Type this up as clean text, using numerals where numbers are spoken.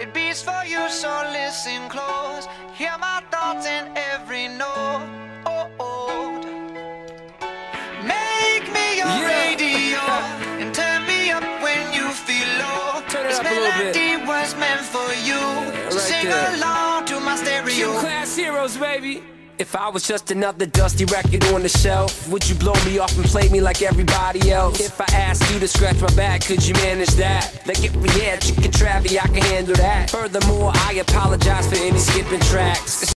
It beats for you, so listen close. Hear my thoughts in every note. Make me your radio and turn me up when you feel low. Turn it This up a little bit. melody was meant for you. So right sing there. along to my stereo. Class heroes, baby. If I was just another dusty record on the shelf, would you blow me off and play me like everybody else? If I asked you to scratch my back, could you manage that? Like if we had Chicken Travie, I can handle that. Furthermore, I apologize for any skipping tracks.